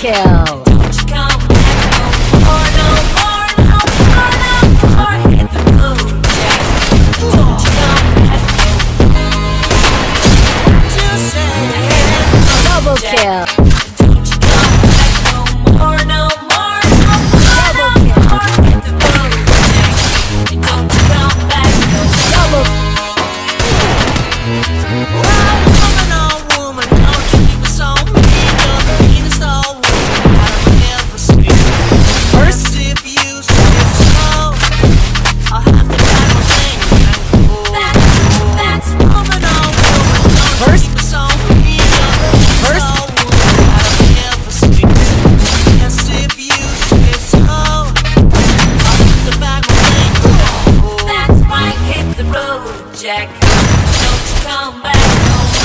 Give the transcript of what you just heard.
kill. Don't you come back no more, no more, no more. Hit the road, Jack. Don't you come back no more. Just say Double kill. don't you come back no more, no more, no more, no more. Hit the road, Jack. Don't you come back no more. Double. Woman, oh woman, don't you keep us on me. You're the meanest old woman I've ever seen. First. If you say so, I'll have to pack my things and go. That's woman, oh woman, don't you First. keep us on me. You're the meanest old woman I've ever seen. Yes, if you say so, I'll have to pack my things and go. That's right, hit the road, Jack. Don't you come back no more.